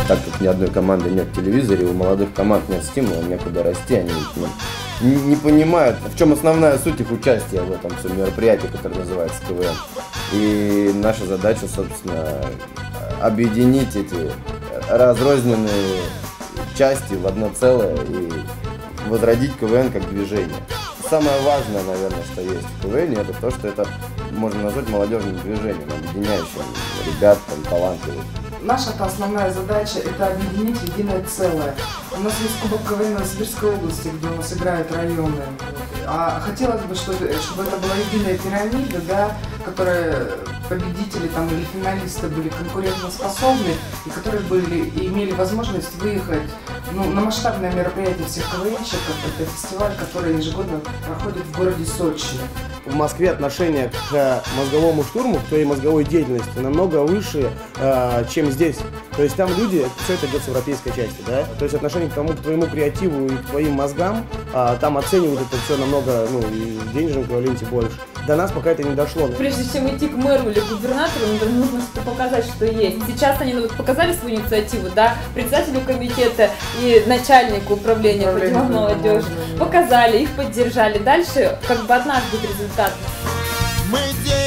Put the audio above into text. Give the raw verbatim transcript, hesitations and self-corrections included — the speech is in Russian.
так как ни одной команды нет в телевизоре, у молодых команд нет стимула, некуда расти, они ну, не, не понимают, в чем основная суть их участия в этом всем мероприятии, которое называется КВН. И наша задача, собственно, объединить эти разрозненные части в одно целое и возродить КВН как движение. Самое важное, наверное, что есть в КВН, это то, что это можно назвать молодежным движением, объединяющим ребят, там, талантливых. Наша основная задача – это объединить в единое целое. У нас есть Кубок КВН Новосибирской области, где у нас играют районы. А хотелось бы, чтобы, чтобы это была единая пирамида, да, которая победители там, или финалисты были конкурентоспособны, и которые были, и имели возможность выехать ну, на масштабное мероприятие всех КВНщиков. Это фестиваль, который ежегодно проходит в городе Сочи. В Москве отношение к мозговому штурму, к твоей мозговой деятельности намного выше, э, чем здесь. То есть там люди, все это идет с европейской части, да? То есть отношение к тому, к твоему креативу и к твоим мозгам, э, там оценивают это все намного, ну, и в денежном эквиваленте больше. До нас пока это не дошло. Прежде чем идти к мэру или губернатору, нужно что-то показать, что есть. Сейчас они ну, показали свою инициативу, да, председателю комитета и начальнику управления по делам молодежи. Показали, их поддержали. Дальше как бы от нас будет результат. Мы